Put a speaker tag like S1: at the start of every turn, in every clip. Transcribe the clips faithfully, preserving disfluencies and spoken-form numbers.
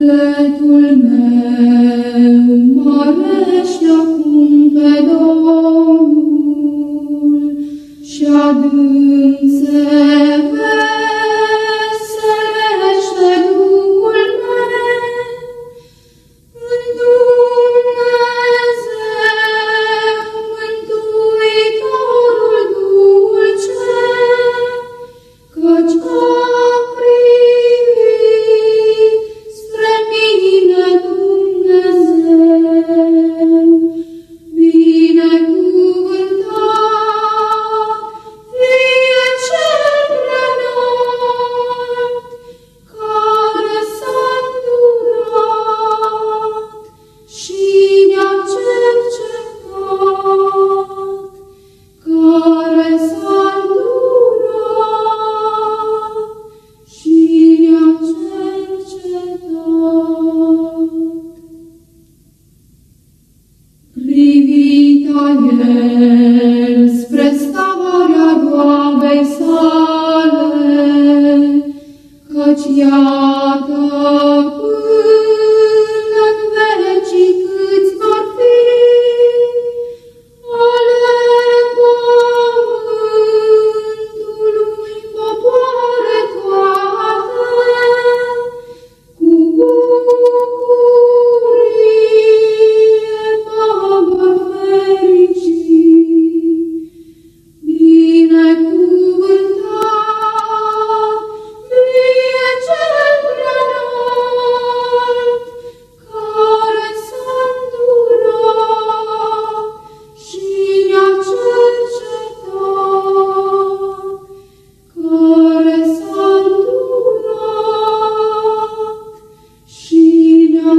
S1: Sufletul meu mărește acum pe Domnul și adânc se veselește Duhul meu în Dumnezeu, Mântuitorul dulce, căci a privit spre mine Dumnezeu. Binecuvântat fie cel preanalt, care s-a îndurat și ne-a cercetat, care s-a îndurat și ne-a cercetat. Privit a el spre starea roabei sale, căci iată până în vecii câți vor fi ale pământului popoare toate, cu bucurie mă vor ferici. Binecuvântat fie cel preanalt, care s-a îndurat și ne-a cercetat, care s-a îndurat și ne-a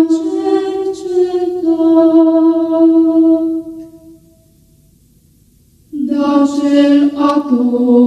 S1: cercetat. Da cel atot